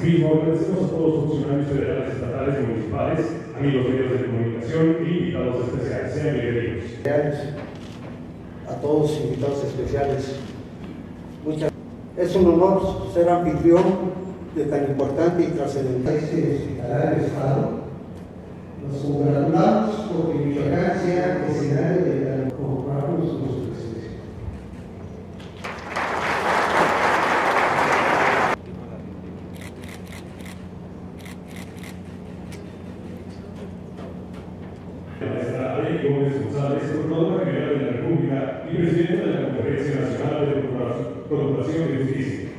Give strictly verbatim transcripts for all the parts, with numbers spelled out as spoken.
Asimismo, agradecemos a todos los funcionarios federales, estatales y municipales, amigos medios de comunicación y invitados especiales. Sean bienvenidos. A todos los invitados especiales, muchas es un honor ser anfitrión de tan importante y trascendental este hospital del Estado. Nos congratulamos por que Michoacán sea escenario de la convocamos con su presencia. Como responsable, es Procuradora General de la República y Presidenta de la Conferencia Nacional de Procuración de Justicia.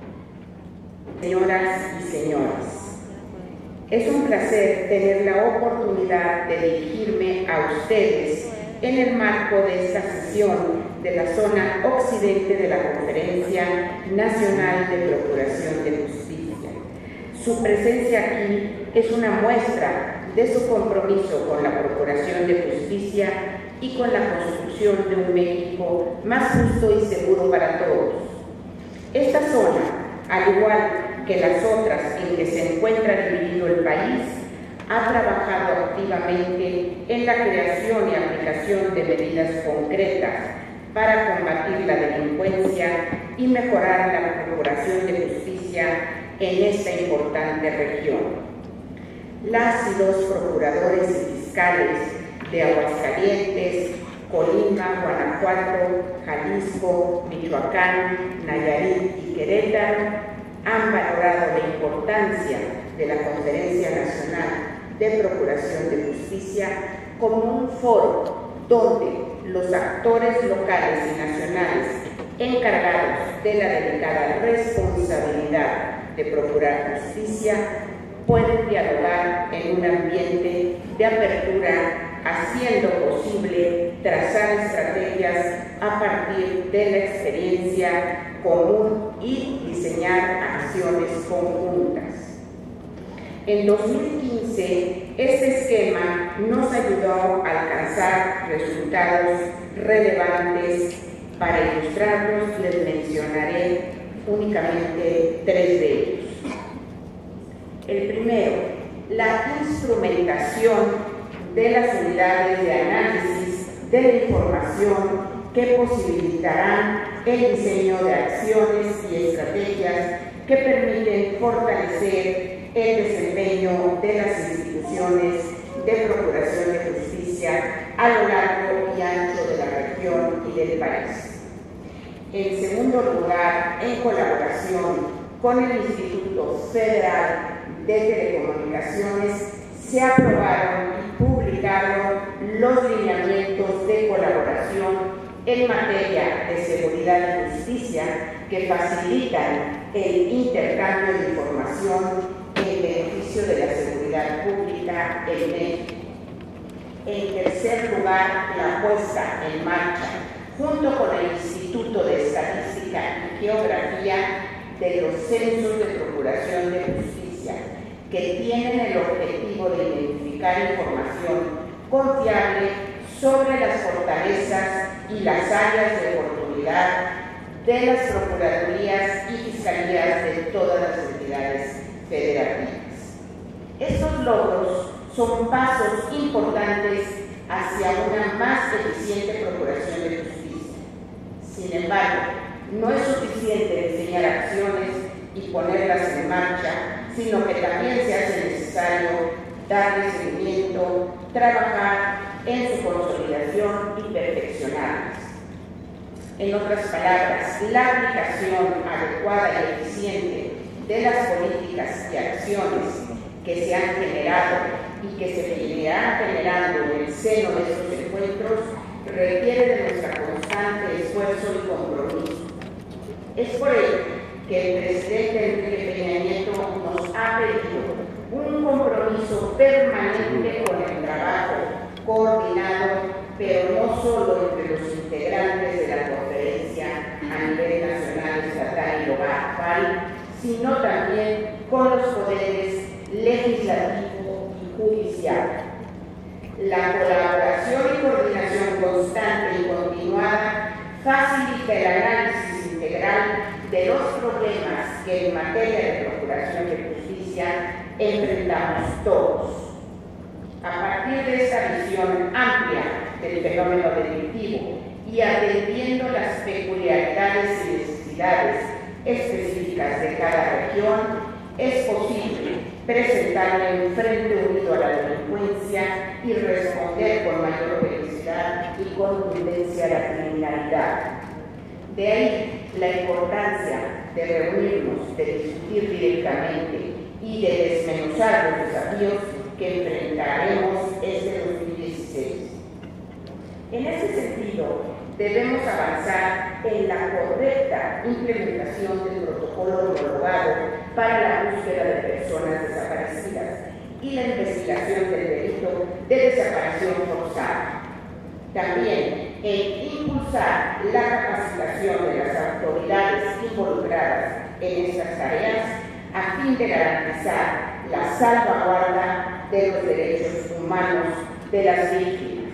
Señoras y señores, es un placer tener la oportunidad de dirigirme a ustedes en el marco de esta sesión de la zona occidente de la Conferencia Nacional de Procuración de Justicia. Su presencia aquí es una muestra de su compromiso con la Procuración de Justicia y con la construcción de un México más justo y seguro para todos. Esta zona, al igual que las otras en que se encuentra dividido el país, ha trabajado activamente en la creación y aplicación de medidas concretas para combatir la delincuencia y mejorar la procuración de justicia en esta importante región. Las y los procuradores y fiscales de Aguascalientes, Colima, Guanajuato, Jalisco, Michoacán, Nayarit y Querétaro han valorado la importancia de la Conferencia Nacional de Procuración de Justicia como un foro donde los actores locales y nacionales encargados de la delicada responsabilidad de procurar justicia pueden dialogar en un ambiente de apertura, haciendo posible trazar estrategias a partir de la experiencia común y diseñar acciones conjuntas. En dos mil quince, este esquema nos ayudó a alcanzar resultados relevantes. Para ilustrarlos, les mencionaré únicamente tres de ellos. El primero, la instrumentación de las unidades de análisis de la información que posibilitarán el diseño de acciones y estrategias que permiten fortalecer el desempeño de las instituciones de procuración de justicia a lo largo y ancho de la región y del país. En segundo lugar, en colaboración con el Instituto Federal de Telecomunicaciones, se aprobaron y publicaron los lineamientos de colaboración en materia de seguridad y justicia que facilitan el intercambio de información en beneficio de la seguridad pública en México. En tercer lugar, la puesta en marcha, junto con el Instituto de Estadística y Geografía, de los censos de procuración de justicia, que tienen el objetivo de identificar información confiable sobre las fortalezas y las áreas de oportunidad de las procuradurías y fiscalías de todas las entidades federativas. Estos logros son pasos importantes hacia una más eficiente procuración de justicia. Sin embargo, no es suficiente diseñar acciones y ponerlas en marcha, sino que también se hace necesario darle seguimiento, trabajar en su consolidación y perfeccionarlas. En otras palabras, la aplicación adecuada y eficiente de las políticas y acciones que se han generado y que se seguirán generando en el seno de estos encuentros requiere de nuestra constante esfuerzo y compromiso. Es por ello que el presidente Enrique Peña Nieto nos ha pedido un compromiso permanente con el trabajo coordinado, pero no solo entre los integrantes de la conferencia a nivel nacional, estatal y local, sino también con los poderes legislativo y judicial. La colaboración y coordinación constante y continuada facilita el análisis integral de los problemas que en materia de procuración procuración de justicia enfrentamos todos. A partir de esta visión amplia del fenómeno delictivo y atendiendo las peculiaridades y necesidades específicas de cada región, es posible presentarle un frente unido a la delincuencia y responder con mayor velocidad y contundencia a la criminalidad. De ahí la importancia de reunirnos, de discutir directamente y de desmenuzar los desafíos que enfrentaremos este dos mil dieciséis. En ese sentido, debemos avanzar en la correcta implementación del protocolo homologado para la búsqueda de personas desaparecidas y la investigación del delito de desaparición forzada. También en impulsar la capacitación de las autoridades involucradas en estas tareas a fin de garantizar la salvaguarda de los derechos humanos de las víctimas.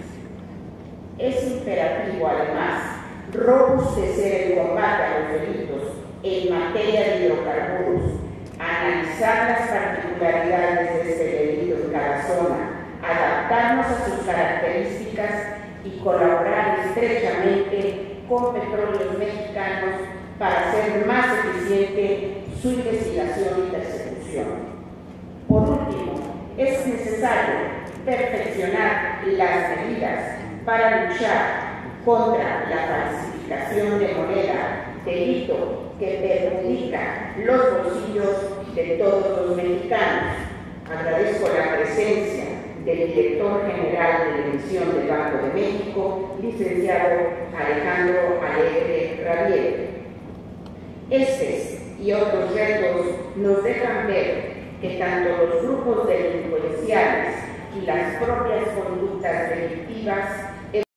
Es imperativo, además, robustecer el combate a los delitos en materia de hidrocarburos, analizar las particularidades de este delito en cada zona, adaptarnos a sus características y colaborar estrechamente con Petróleos Mexicanos para hacer más eficiente su investigación y persecución. Por último, es necesario perfeccionar las medidas para luchar contra la falsificación de moneda, delito que perjudica los bolsillos de todos los mexicanos. Agradezco la presencia del director general de la emisión del Banco de México, licenciado Alejandro Alegre Rabier. Estos y otros retos nos dejan ver que tanto los grupos delincuenciales y las propias conductas delictivas